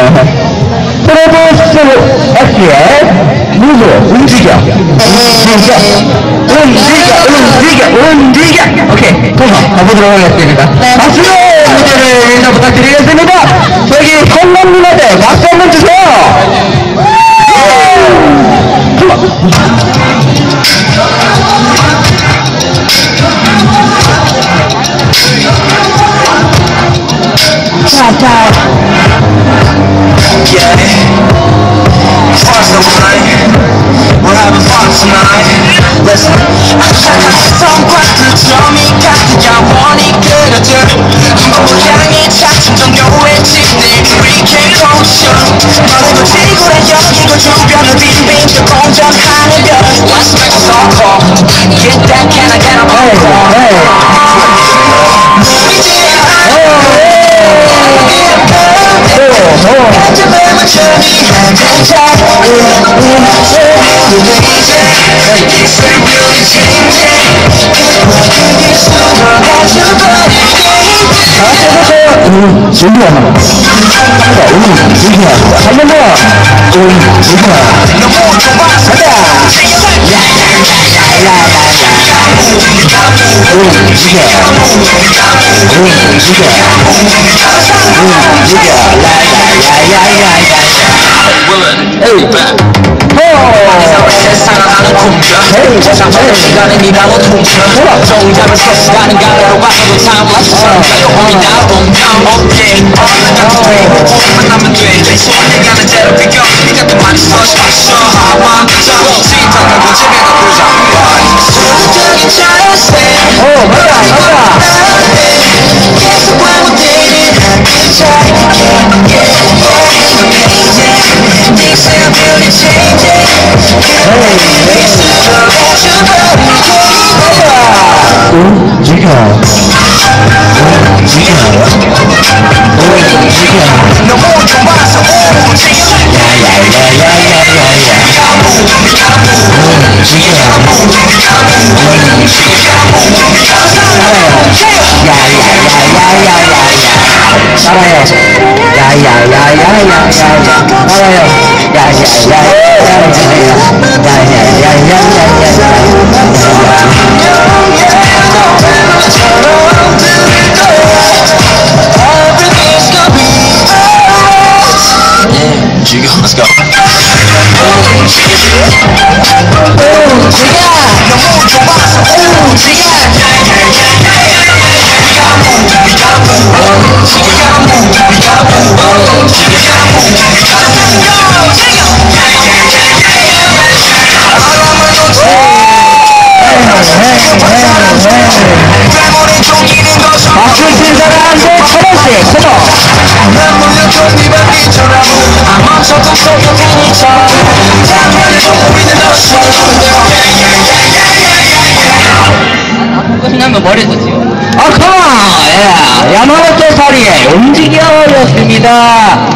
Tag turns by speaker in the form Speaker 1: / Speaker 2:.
Speaker 1: 프로듀스 X의 무브 움직여. 오케이, 통화 가보도록 하겠습니다. 박수로 무대를 인사 부탁드리겠습니다. 저기 성남누나들 박수 한번 주세요.
Speaker 2: We're having fun tonight. Listen, 성과 그 점이 같은 영원히 그려져 모양이 차츰 정교해 지는 Hurricane Ocean 너네도 지구란 여기고 주변을 빙빙 또 공전하는 별 Let's make a song call Get that can I get a phone call 사랑하는 꿈꿔 세상적인 시간은 니라고 퉁쳐 종잡을 세수가는 가래로 봐서도 timeless 사용함이 나도 어깨 만나면 돼 소원이 가는 대로 비겨 니 같은 많이 서있어 하와자 시작하고 제대로 보자 소극적인 자연스레 계속 반복되는 한끗 차이 Things are really changing 너무 좋아서 Let's go.
Speaker 1: 박수 친 사람들 천원씩 커버.
Speaker 3: 끝나면 머리에서 지워.
Speaker 1: 컴온! 예, 야마모토 사리의 움직여였습니다.